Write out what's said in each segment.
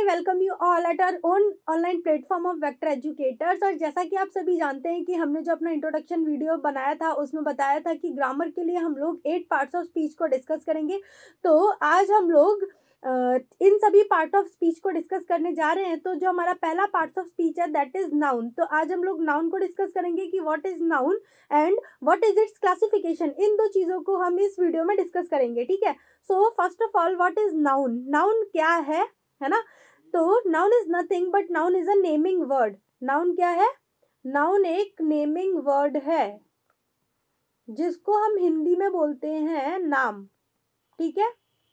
Welcome you all at our own online platform of vector educators. और जैसा कि आप सभी जानते हैं कि हमने जो अपना इंट्रोडक्शन वीडियो बनाया था उसमें बताया था कि ग्रामर के लिए हम लोग 8 पार्ट्स ऑफ स्पीच को डिस्कस करेंगे। तो आज हम लोग इन सभी पार्ट ऑफ स्पीच को डिस्कस करने जा रहे हैं। तो जो हमारा पहला पार्ट ऑफ स्पीच है दैट इज नाउन। तो आज हम लोग नाउन को डिस्कस करेंगे कि what is noun and what is its classification. इन दो चीज़ों को हम इस वीडियो में डिस्कस करेंगे, ठीक है। So first of all what is noun. Noun क्या है ना। तो noun is nothing but noun is a naming word. Noun क्या है? नाउन एक नेमिंग वर्ड है जिसको हम हिंदी में बोलते हैं नाम, ठीक है।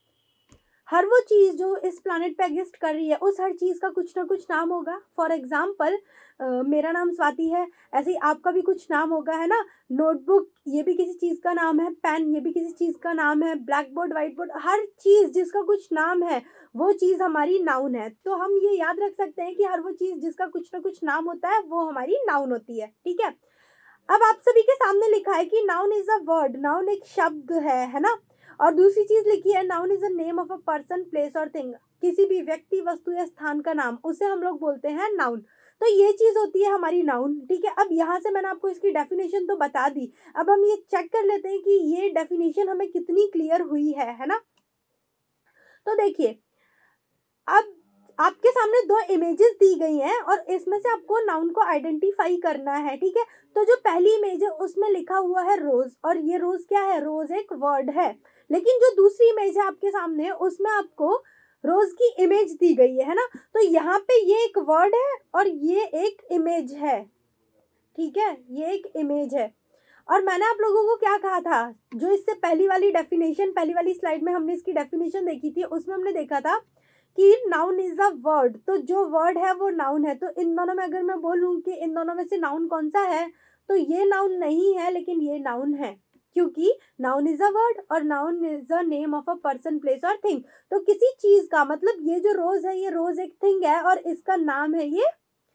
हर वो चीज़ जो इस प्लानेट पे एग्जिस्ट कर रही है उस हर चीज़ का कुछ ना कुछ नाम होगा। फॉर एग्जाम्पल मेरा नाम स्वाति है, ऐसे ही आपका भी कुछ नाम होगा, है ना। नोटबुक ये भी किसी चीज़ का नाम है, पेन ये भी किसी चीज़ का नाम है, ब्लैक बोर्ड व्हाइट बोर्ड, हर चीज़ जिसका कुछ नाम है वो चीज़ हमारी नाउन है। तो हम ये याद रख सकते हैं कि हर वो चीज़ जिसका कुछ ना कुछ नाम होता है वो हमारी नाउन होती है, ठीक है। अब आप सभी के सामने लिखा है कि noun is a word, noun एक शब्द है ना। और दूसरी चीज लिखी है noun is a name of a person place और थिंग। किसी भी व्यक्ति वस्तु या स्थान का नाम, उसे हम लोग बोलते हैं नाउन। तो ये चीज होती है हमारी नाउन, ठीक है। अब यहाँ से मैंने आपको इसकी डेफिनेशन तो बता दी। अब हम ये चेक कर लेते हैं कि ये डेफिनेशन हमें कितनी क्लियर हुई है ना। तो देखिए, अब आपके सामने दो इमेजेस दी गई हैं और इसमें से आपको नाउन को आइडेंटिफाई करना है, ठीक है। तो जो पहली इमेज है उसमें लिखा हुआ है रोज, और ये रोज क्या है? रोज एक वर्ड है। लेकिन जो दूसरी इमेज है आपके सामने उसमें आपको रोज की इमेज दी गई है ना। तो यहाँ पे ये एक वर्ड है और ये एक इमेज है, ठीक है। ये एक इमेज है। और मैंने आप लोगों को क्या कहा था, जो इससे पहली वाली डेफिनेशन, पहली वाली स्लाइड में हमने इसकी डेफिनेशन देखी थी, उसमें हमने देखा था कि नाउन इज अ वर्ड। तो जो वर्ड है वो नाउन है। तो इन दोनों में अगर मैं बोलूं कि इन दोनों में से नाउन कौन सा है, तो ये नाउन नहीं है लेकिन ये नाउन है, क्योंकि नाउन इज अ वर्ड और noun is a name of a person place और थिंग। तो किसी चीज का मतलब, ये जो रोज है ये रोज एक थिंग है और इसका नाम है ये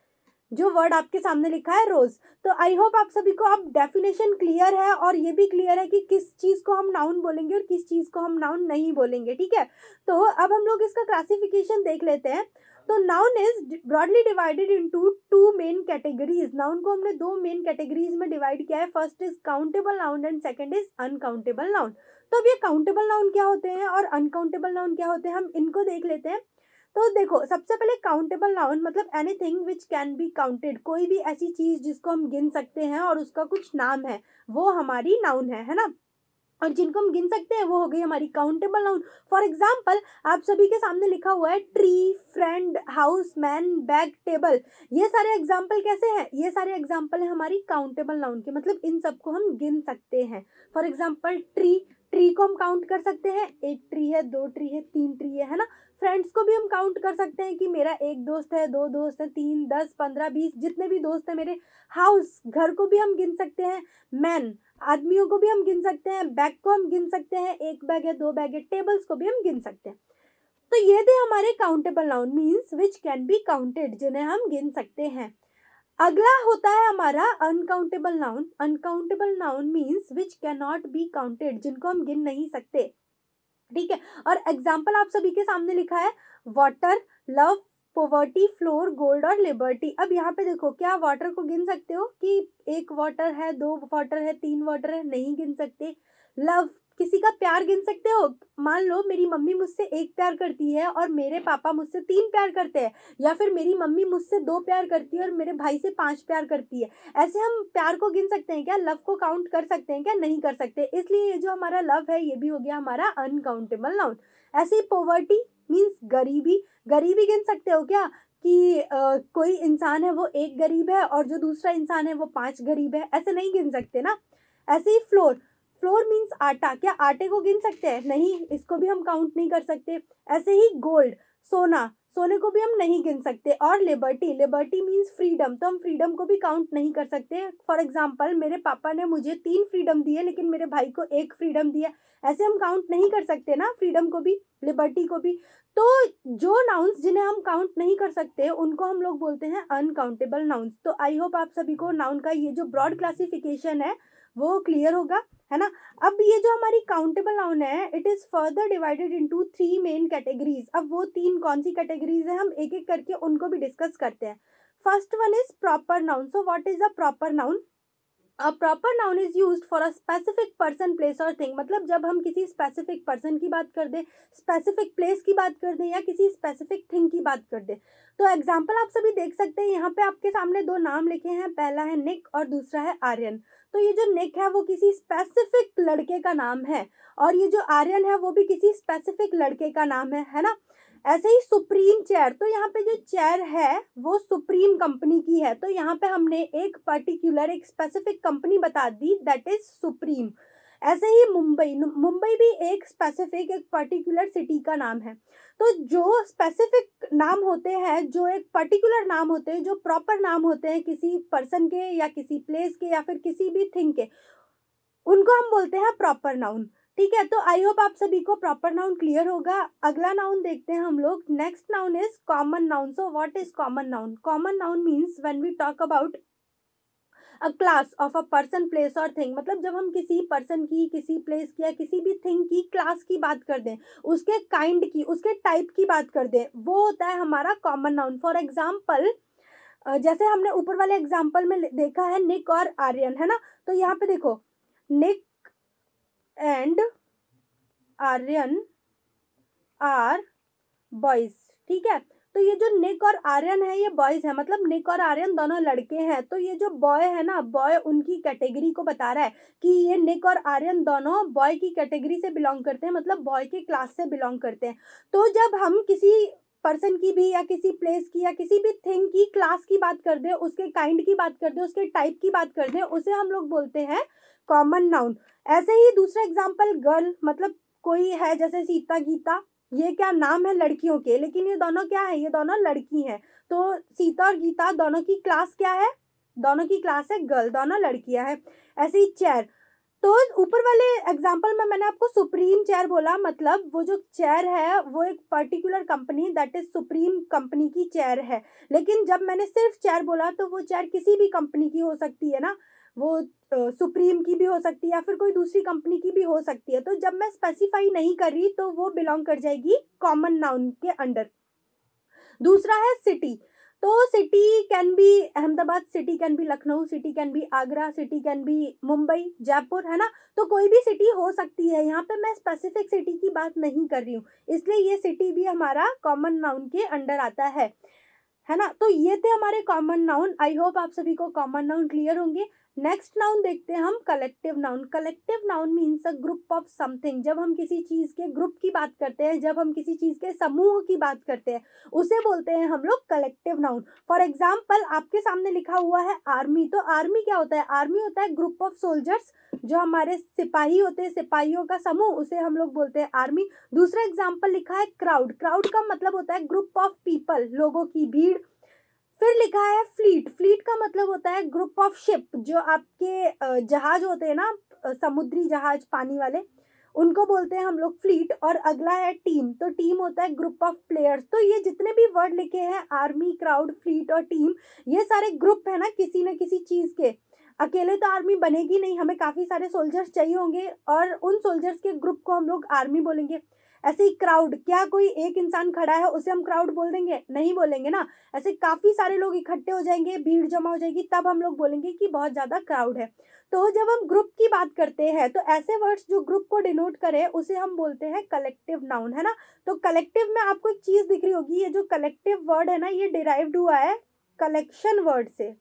जो वर्ड आपके सामने लिखा है रोज। तो आई होप आप सभी को अब डेफिनेशन क्लियर है और ये भी क्लियर है कि किस चीज को हम नाउन बोलेंगे और किस चीज को हम नाउन नहीं बोलेंगे, ठीक है। तो अब हम लोग इसका क्लासिफिकेशन देख लेते हैं। तो noun is broadly divided into two main categories. Noun को हमने दो मेन कैटेगरीज में डिवाइड किया है। First is countable noun and second is uncountable noun. तो अब ये काउंटेबल नाउन क्या होते हैं और अनकाउंटेबल नाउन क्या होते हैं, हम इनको देख लेते हैं। तो देखो, सबसे पहले काउंटेबल नाउन मतलब anything which can be counted. कोई भी ऐसी चीज जिसको हम गिन सकते हैं और उसका कुछ नाम है, वो हमारी नाउन है ना। और जिनको हम गिन सकते हैं वो हो गई हमारी काउंटेबल नाउन। फॉर एग्जाम्पल आप सभी के सामने लिखा हुआ है tree, friend, house, man, bag, table. ये सारे एग्जाम्पल कैसे हैं? ये सारे एग्जाम्पल है हमारी काउंटेबल नाउन के, मतलब इन सबको हम गिन सकते हैं। फॉर एग्जाम्पल ट्री, ट्री को हम काउंट कर सकते हैं, एक ट्री है, दो ट्री है, तीन ट्री है ना। फ्रेंड्स को भी हम काउंट कर सकते हैं कि मेरा एक दोस्त है, दो दोस्त है, 3, 10, 15, 20 जितने भी दोस्त हैं मेरे। हाउस, घर को भी हम गिन सकते हैं। मैन, आदमियों को भी हम गिन सकते हैं। बैग को हम गिन सकते हैं, एक बैग है, दो बैग है। टेबल्स को भी हम गिन सकते हैं। तो ये थे हमारे countable noun, means which can be counted, जिन्हें हम गिन सकते हैं। अगला होता है हमारा uncountable noun. Uncountable noun means which can not be counted, जिनको हम गिन नहीं सकते, ठीक है। और एग्जाम्पल आप सभी के सामने लिखा है water, love, poverty, floor, gold और लिबर्टी। अब यहाँ पे देखो, क्या वाटर को गिन सकते हो कि एक वाटर है, दो वाटर है, तीन वाटर है? नहीं गिन सकते। लव, किसी का प्यार गिन सकते हो? मान लो मेरी मम्मी मुझसे एक प्यार करती है और मेरे पापा मुझसे 3 प्यार करते हैं, या फिर मेरी मम्मी मुझसे 2 प्यार करती है और मेरे भाई से 5 प्यार करती है। ऐसे हम प्यार को गिन सकते हैं क्या? लव को काउंट कर सकते हैं क्या? नहीं कर सकते। इसलिए ये जो हमारा लव है ये भी हो गया हमारा अनकाउंटेबल नाउन। ऐसे ही पॉवर्टी मीन्स गरीबी, गरीबी गिन सकते हो क्या कि कोई इंसान है वो एक गरीब है और जो दूसरा इंसान है वो 5 गरीब है? ऐसे नहीं गिन सकते ना। ऐसे ही फ्लोर, फ्लोर मीन्स आटा, क्या आटे को गिन सकते हैं? नहीं, इसको भी हम काउंट नहीं कर सकते। ऐसे ही गोल्ड, सोना, सोने को भी हम नहीं गिन सकते। और लिबर्टी, लिबर्टी मीन्स फ्रीडम, तो हम फ्रीडम को भी काउंट नहीं कर सकते। फॉर एग्जाम्पल मेरे पापा ने मुझे 3 फ्रीडम दी है लेकिन मेरे भाई को 1 फ्रीडम दिया, ऐसे हम काउंट नहीं कर सकते ना फ्रीडम को भी, लिबर्टी को भी। तो जो नाउन्स जिन्हें हम काउंट नहीं कर सकते उनको हम लोग बोलते हैं अनकाउंटेबल नाउन्स। तो आई होप आप सभी को नाउन का ये जो ब्रॉड क्लासिफिकेशन है वो क्लियर होगा, है ना। अब ये जो हमारी काउंटेबल नाउन है, it is further divided into 3 main categories. अब वो 3 कौन सी कैटेगरीज है, हम एक एक करके उनको भी डिस्कस करते हैं। First one is proper noun. So what is a proper noun? A proper noun is used for a specific person, place और थिंग। मतलब जब हम किसी स्पेसिफिक पर्सन की बात कर दें, स्पेसिफिक प्लेस की बात कर दें, या किसी स्पेसिफिक थिंग की बात कर दें। तो एग्जाम्पल आप सभी देख सकते हैं, यहाँ पे आपके सामने 2 नाम लिखे हैं, पहला है निक और दूसरा है आर्यन। तो ये जो निक है वो किसी स्पेसिफिक लड़के का नाम है, और ये जो आर्यन है वो भी किसी स्पेसिफिक लड़के का नाम है ना। ऐसे ही सुप्रीम चेयर, तो यहाँ पे जो चेयर है वो सुप्रीम कंपनी की है, तो यहाँ पे हमने एक पर्टिकुलर, एक स्पेसिफिक कंपनी बता दी, दैट इज सुप्रीम। ऐसे ही मुंबई, मुंबई भी एक स्पेसिफिक, एक पर्टिकुलर सिटी का नाम है। तो जो स्पेसिफिक नाम होते हैं, जो एक पर्टिकुलर नाम होते हैं, जो प्रॉपर नाम होते हैं किसी पर्सन के या किसी प्लेस के या फिर किसी भी थिंग के, उनको हम बोलते हैं प्रॉपर नाउन। ठीक है, तो आई होप आप सभी को प्रॉपर नाउन क्लियर होगा। अगला नाउन देखते हैं हम लोग। Next noun is common noun. So what is common noun? Common noun means when we talk about a class of a person, place और थिंग। मतलब जब हम किसी पर्सन की, किसी प्लेस की या किसी भी थिंग की क्लास की बात कर दें, उसके काइंड की, उसके टाइप की बात कर दें, वो होता है हमारा कॉमन नाउन। फॉर एग्जाम्पल, जैसे हमने ऊपर वाले एग्जाम्पल में देखा है निक और आर्यन, है ना। तो यहाँ पे देखो, Nick and Aryan are boys. ठीक है, तो ये जो निक और आर्यन है ये बॉयज है, मतलब निक और आर्यन दोनों लड़के हैं। तो ये जो बॉय है ना, बॉय उनकी कैटेगरी को बता रहा है कि ये निक और आर्यन दोनों बॉय की कैटेगरी से बिलोंग करते हैं, मतलब बॉय की क्लास से बिलोंग करते हैं। तो जब हम किसी पर्सन की भी या किसी प्लेस की या किसी भी थिंग की क्लास की बात कर दे, उसके काइंड की बात कर दे, उसके टाइप की बात कर दे, उसे हम लोग बोलते हैं कॉमन नाउन। ऐसे ही दूसरा एग्जाम्पल, गर्ल, मतलब कोई है जैसे सीता, गीता, ये क्या नाम है लड़कियों के, लेकिन ये दोनों क्या है, ये दोनों लड़की हैं। तो सीता और गीता दोनों की क्लास क्या है? दोनों की क्लास है गर्ल, दोनों लड़कियां हैं। ऐसे ही चेयर, तो ऊपर वाले एग्जाम्पल में मैंने आपको सुप्रीम चेयर बोला, मतलब वो जो चेयर है वो एक particular company, that is supreme company की चेयर है। लेकिन जब मैंने सिर्फ चेयर बोला तो वो चेयर किसी भी कंपनी की हो सकती है ना, वो सुप्रीम की भी हो सकती है या फिर कोई दूसरी कंपनी की भी हो सकती है। तो जब मैं स्पेसिफाई नहीं कर रही तो वो बिलोंग कर जाएगी कॉमन नाउन के अंडर। दूसरा है सिटी। तो city can be Ahmedabad, city can be Lucknow, city can be Agra, city can be Mumbai, Jaipur, है ना। तो कोई भी सिटी हो सकती है, यहाँ पे मैं स्पेसिफिक सिटी की बात नहीं कर रही हूँ, इसलिए ये सिटी भी हमारा कॉमन नाउन के अंडर आता है ना। तो ये थे हमारे कॉमन नाउन। आई होप आप सभी को कॉमन नाउन क्लियर होंगे। नेक्स्ट नाउन देखते हैं हम, collective noun. Collective noun means a group of something. जब हम किसी चीज के ग्रुप की बात करते हैं, जब हम किसी चीज के समूह की बात करते हैं, उसे बोलते हैं हम लोग कलेक्टिव नाउन। फॉर एग्जाम्पल, आपके सामने लिखा हुआ है आर्मी। तो आर्मी क्या होता है? आर्मी होता है ग्रुप ऑफ सोल्जर्स, जो हमारे सिपाही होते हैं, सिपाहियों का समूह, उसे हम लोग बोलते हैं आर्मी। दूसरा एग्जाम्पल लिखा है क्राउड। क्राउड का मतलब होता है ग्रुप ऑफ पीपल, लोगों की भीड़। फिर लिखा है फ्लीट। फ्लीट का मतलब होता है ग्रुप ऑफ शिप, जो आपके जहाज होते हैं ना, समुद्री जहाज, पानी वाले, उनको बोलते हैं हम लोग फ्लीट। और अगला है टीम। तो टीम होता है ग्रुप ऑफ प्लेयर्स। तो ये जितने भी वर्ड लिखे हैं, आर्मी, क्राउड, फ्लीट और टीम, ये सारे ग्रुप है ना किसी न किसी चीज के। अकेले तो आर्मी बनेगी नहीं, हमें काफी सारे सोल्जर्स चाहिए होंगे, और उन सोल्जर्स के ग्रुप को हम लोग आर्मी बोलेंगे। ऐसे ही क्राउड, क्या कोई एक इंसान खड़ा है उसे हम क्राउड बोल देंगे? नहीं बोलेंगे ना। ऐसे काफी सारे लोग इकट्ठे हो जाएंगे, भीड़ जमा हो जाएगी, तब हम लोग बोलेंगे कि बहुत ज्यादा क्राउड है। तो जब हम ग्रुप की बात करते हैं, तो ऐसे वर्ड्स जो ग्रुप को डिनोट करे उसे हम बोलते हैं कलेक्टिव नाउन, है ना। तो कलेक्टिव में आपको एक चीज दिख रही होगी, ये जो कलेक्टिव वर्ड है ना, ये डिराइव्ड हुआ है कलेक्शन वर्ड से।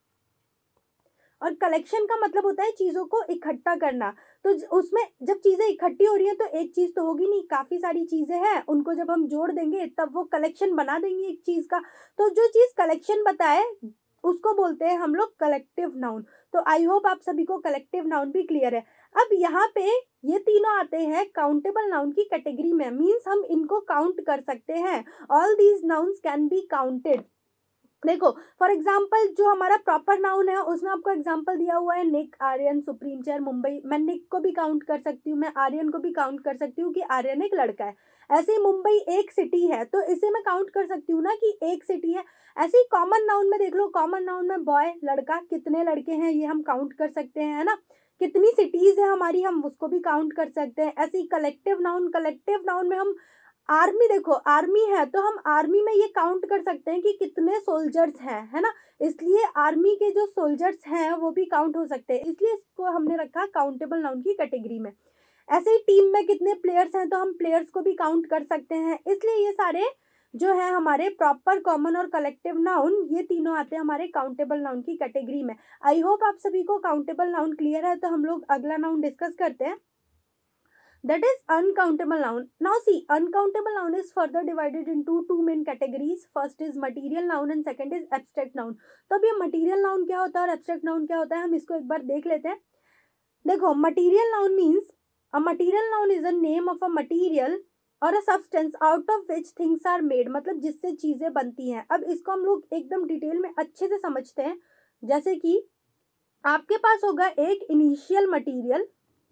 और कलेक्शन का मतलब होता है चीजों को इकट्ठा करना। तो उसमें जब चीजें इकट्ठी हो रही है तो एक चीज तो होगी नहीं, काफी सारी चीजें हैं, उनको जब हम जोड़ देंगे तब वो कलेक्शन बना देंगे एक चीज का। तो जो चीज कलेक्शन बताए उसको बोलते हैं हम लोग कलेक्टिव नाउन। तो आई होप आप सभी को कलेक्टिव नाउन भी क्लियर है। अब यहाँ पे ये तीनों आते हैं काउंटेबल नाउन की कैटेगरी में, मीन्स हम इनको काउंट कर सकते हैं। All these nouns can be counted. देखो, फॉर एग्जाम्पल, जो हमारा प्रॉपर नाउन है उसमें आपको एग्जाम्पल दिया हुआ है Nick, Aryan, supreme chair, Mumbai. मैं निक को भी काउंट कर सकती हूँ, मैं आर्यन को भी काउंट कर सकती हूँ कि आर्यन एक लड़का है। ऐसे ही मुंबई एक सिटी है, तो इसे मैं काउंट कर सकती हूँ ना कि एक सिटी है। ऐसे ही कॉमन नाउन में देख लो, कॉमन नाउन में बॉय, लड़का, कितने लड़के हैं ये हम काउंट कर सकते हैं, है ना, कितनी सिटीज़ है हमारी, हम उसको भी काउंट कर सकते हैं। ऐसे ही कलेक्टिव नाउन में हम आर्मी, देखो आर्मी है तो हम आर्मी में ये काउंट कर सकते हैं कि कितने सोल्जर्स हैं, है ना, इसलिए आर्मी के जो सोल्जर्स हैं वो भी काउंट हो सकते हैं, इसलिए इसको हमने रखा काउंटेबल नाउन की कैटेगरी में। ऐसे ही टीम में कितने प्लेयर्स हैं तो हम प्लेयर्स को भी काउंट कर सकते हैं, इसलिए ये सारे जो है हमारे प्रॉपर, कॉमन और कलेक्टिव नाउन, ये तीनों आते हैं हमारे काउंटेबल नाउन की कैटेगरी में। आई होप आप सभी को काउंटेबल नाउन क्लियर है। तो हम लोग अगला नाउन डिस्कस करते हैं, that is uncountable noun. Now see, uncountable noun is further divided into two main categories. First is material noun and second is abstract noun. तो अब ये material noun क्या होता है और abstract noun क्या होता है, हम इसको एक बार देख लेते हैं। देखो, material noun means a material noun is a name of a material और a substance out of which things are made, मतलब जिससे चीजें बनती हैं। अब इसको हम लोग एकदम डिटेल में अच्छे से समझते हैं। जैसे कि आपके पास होगा एक इनिशियल मटेरियल,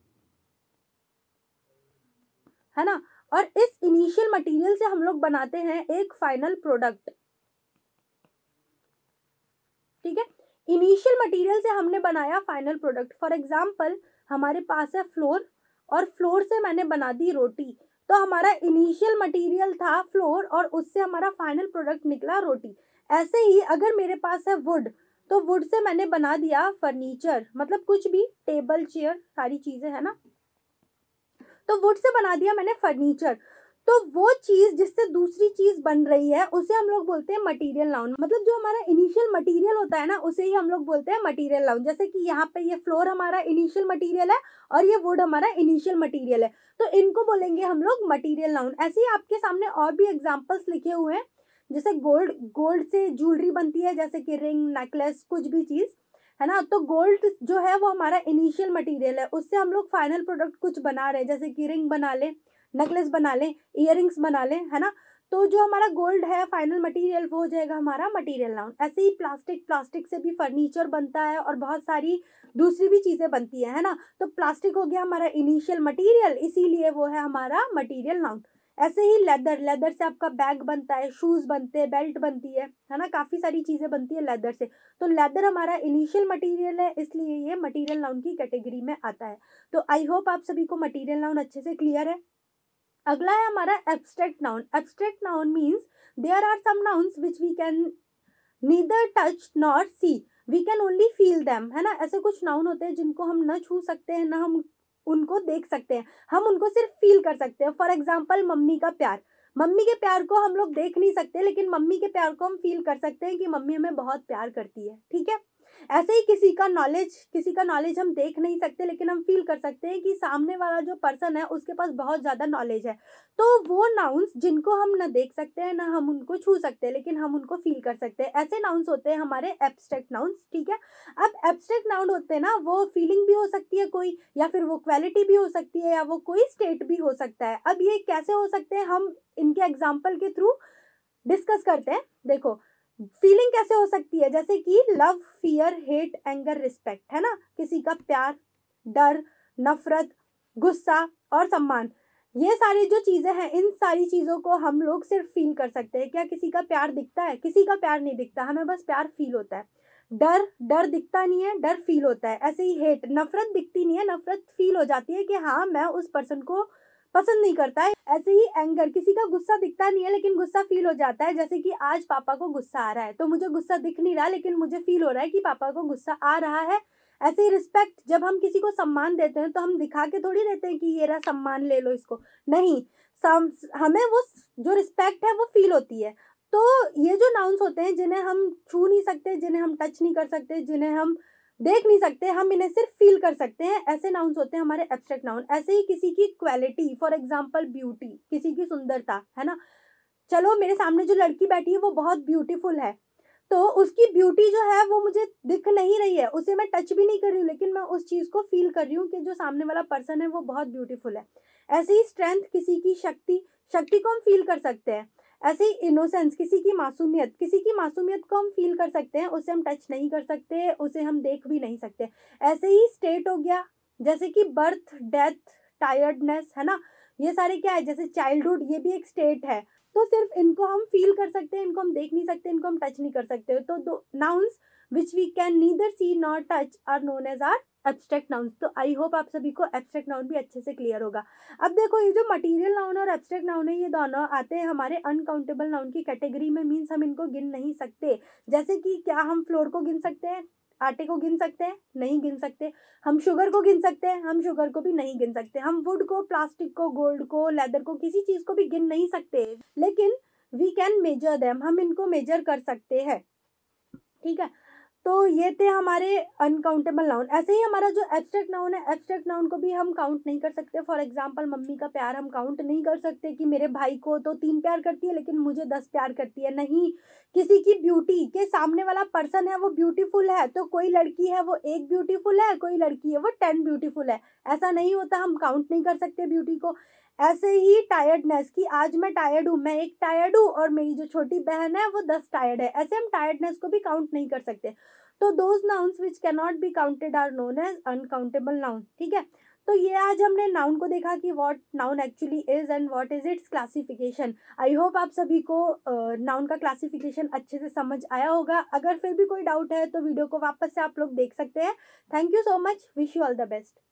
है ना, और इस इनिशियल मटेरियल से हम लोग बनाते हैं एक फाइनल प्रोडक्ट। ठीक है, इनिशियल मटेरियल से हमने बनाया फाइनल प्रोडक्ट। फॉर एग्जांपल हमारे पास है फ्लोर और फ्लोर से मैंने बना दी रोटी, तो हमारा इनिशियल मटेरियल था फ्लोर और उससे हमारा फाइनल प्रोडक्ट निकला रोटी। ऐसे ही अगर मेरे पास है वुड, तो वुड से मैंने बना दिया फर्नीचर, मतलब कुछ भी, टेबल चेयर सारी चीजें, है ना, तो वुड से बना दिया मैंने फर्नीचर। तो वो चीज जिससे दूसरी चीज बन रही है उसे हम लोग बोलते हैं मटेरियल नाउन, मतलब जो हमारा इनिशियल मटेरियल होता है ना उसे ही हम लोग बोलते हैं मटेरियल नाउन। जैसे कि यहाँ पे ये फ्लोर हमारा इनिशियल मटेरियल है और ये वुड हमारा इनिशियल मटेरियल है, तो इनको बोलेंगे हम लोग मटेरियल नाउन। ऐसे ही आपके सामने और भी एग्जाम्पल्स लिखे हुए हैं, जैसे गोल्ड से ज्वेलरी बनती है, जैसे कि रिंग, नेकलेस, कुछ भी चीज, है ना, तो गोल्ड जो है वो हमारा इनिशियल मटेरियल है, उससे हम लोग फाइनल प्रोडक्ट कुछ बना रहे हैं, जैसे कि रिंग बना ले, नेकलेस बना ले, इयररिंग्स बना ले, है ना, तो जो हमारा गोल्ड है फाइनल मटेरियल वो हो जाएगा हमारा मटेरियल नाउन। ऐसे ही प्लास्टिक से भी फर्नीचर बनता है और बहुत सारी दूसरी भी चीजें बनती है ना, तो प्लास्टिक हो गया हमारा इनिशियल मटेरियल, इसीलिए वो है हमारा मटेरियल नाउन। ऐसे ही लेदर से आपका बैग बनता है, शूज बनते हैं, बेल्ट बनती है ना, काफी सारी चीजें बनती है लेदर से, तो लेदर हमारा इनिशियल मटेरियल है, इसलिए ये मटेरियल नाउन की कैटेगरी में आता है। तो आई होप आप सभी को मटेरियल नाउन अच्छे से क्लियर है। अगला है हमारा abstract noun. Abstract noun means there are some nouns which we can neither touch nor see, we can only feel them, है ना, ऐसे कुछ नाउन होते हैं जिनको हम न छू सकते हैं, ना हम उनको देख सकते हैं, हम उनको सिर्फ फील कर सकते हैं। फॉर एग्जाम्पल मम्मी का प्यार, मम्मी के प्यार को हम लोग देख नहीं सकते, लेकिन मम्मी के प्यार को हम फील कर सकते हैं कि मम्मी हमें बहुत प्यार करती है। ठीक है, ऐसे ही किसी का नॉलेज हम देख नहीं सकते, लेकिन हम फील कर सकते हैं कि सामने वाला जो पर्सन है उसके पास बहुत ज्यादा नॉलेज है। तो वो नाउन्स जिनको हम न देख सकते हैं, ना हम उनको छू सकते हैं, लेकिन हम उनको फील कर सकते हैं, ऐसे नाउन्स होते हैं हमारे एब्स्ट्रैक्ट नाउन्स। ठीक है, अब एब्स्ट्रैक्ट नाउन होते हैं ना, वो फीलिंग भी हो सकती है कोई, या फिर वो क्वालिटी भी हो सकती है, या वो कोई स्टेट भी हो सकता है। अब ये कैसे हो सकते हैं, हम इनके एग्जाम्पल के थ्रू डिस्कस करते हैं। देखो, फीलिंग कैसे हो सकती है, जैसे कि love, fear, hate, anger, respect, है ना, किसी का प्यार, डर, नफरत, गुस्सा और सम्मान, ये सारी जो चीजें हैं, इन सारी चीजों को हम लोग सिर्फ फील कर सकते हैं। क्या किसी का प्यार दिखता है? किसी का प्यार नहीं दिखता, हमें बस प्यार फील होता है। डर दिखता नहीं है, डर फील होता है। ऐसे ही हेट, नफरत दिखती नहीं है, नफरत फील हो जाती है कि हाँ मैं उस पर्सन को पसंद नहीं करता है। ऐसे ही एंगर, किसी का गुस्सा दिखता नहीं है लेकिन गुस्सा फील हो जाता है, जैसे कि आज पापा को गुस्सा आ रहा है, तो मुझे गुस्सा दिख नहीं रहा लेकिन मुझे फील हो रहा है कि पापा को गुस्सा आ रहा है। ऐसे ही रिस्पेक्ट, जब हम किसी को सम्मान देते हैं तो हम दिखा के थोड़ी देते हैं कि ये रहा सम्मान, ले लो इसको, नहीं, हमें वो जो रिस्पेक्ट है वो फील होती है। तो ये जो नाउन्स होते हैं जिन्हें हम छू नहीं सकते, जिन्हें हम टच नहीं कर सकते, जिन्हें हम देख नहीं सकते, हम इन्हें सिर्फ फील कर सकते हैं, ऐसे नाउन्स होते हैं हमारे एब्स्ट्रैक्ट नाउन। ऐसे ही किसी की क्वालिटी, फॉर एग्जांपल ब्यूटी, किसी की सुंदरता, है ना, चलो मेरे सामने जो लड़की बैठी है वो बहुत ब्यूटीफुल है, तो उसकी ब्यूटी जो है वो मुझे दिख नहीं रही है, उसे मैं टच भी नहीं कर रही हूँ, लेकिन मैं उस चीज को फील कर रही हूँ कि जो सामने वाला पर्सन है वो बहुत ब्यूटीफुल है। ऐसे ही स्ट्रेंथ, किसी की शक्ति को हम फील कर सकते हैं। ऐसे ही इनोसेंस, किसी की मासूमियत को हम फील कर सकते हैं, उसे हम टच नहीं कर सकते, उसे हम देख भी नहीं सकते। ऐसे ही स्टेट हो गया, जैसे कि बर्थ, डेथ, टायर्डनेस, है ना, ये सारे क्या है, जैसे चाइल्डहुड, ये भी एक स्टेट है। तो सिर्फ इनको हम फील कर सकते हैं, इनको हम देख नहीं सकते, इनको हम टच नहीं कर सकते। तो those nouns which we can neither see nor touch are known as are abstract noun. तो आई होप आप सभी को एब्स्ट्रैक्ट नाउन भी अच्छे से क्लियर होगा। अब देखो ये जो मटीरियल नाउन और एब्स्ट्रैक्ट नाउन है ये दोनों आते हैं हमारे अनकाउंटेबल नाउन की कैटेगरी में, मीन्स हम इनको गिन नहीं सकते। जैसे कि क्या हम फ्लोर को गिन सकते हैं, आटे को गिन सकते हैं, नहीं गिन सकते। हम शुगर को गिन सकते हैं, हम शुगर को भी नहीं गिन सकते। हम वुड को, प्लास्टिक को, गोल्ड को, लेदर को, किसी चीज को भी गिन नहीं सकते, लेकिन वी कैन मेजर देम, हम इनको मेजर कर सकते हैं। ठीक है, तो ये थे हमारे अनकाउंटेबल नाउन। ऐसे ही हमारा जो एब्स्ट्रैक्ट नाउन है, एब्स्ट्रैक्ट नाउन को भी हम काउंट नहीं कर सकते। फॉर एग्जांपल मम्मी का प्यार हम काउंट नहीं कर सकते कि मेरे भाई को तो 3 प्यार करती है लेकिन मुझे 10 प्यार करती है, नहीं। किसी की ब्यूटी के सामने वाला पर्सन है वो ब्यूटीफुल है, तो कोई लड़की है वो 1 ब्यूटीफुल है, कोई लड़की है वो 10 ब्यूटीफुल है, ऐसा नहीं होता, हम काउंट नहीं कर सकते ब्यूटी को। ऐसे ही टायर्डनेस की आज मैं टायर्ड हूँ, मैं एक टायर्ड हूँ और मेरी जो छोटी बहन है वो 10 टायर्ड है, ऐसे हम टायर्डनेस को भी काउंट नहीं कर सकते। तो those nouns which can not be counted are known as uncountable noun. ठीक है, तो ये आज हमने नाउन को देखा कि what noun actually is and what is its classification. I hope आप सभी को नाउन का क्लासिफिकेशन अच्छे से समझ आया होगा। अगर फिर भी कोई डाउट है तो वीडियो को वापस से आप लोग देख सकते हैं। Thank you so much, wish you all the best.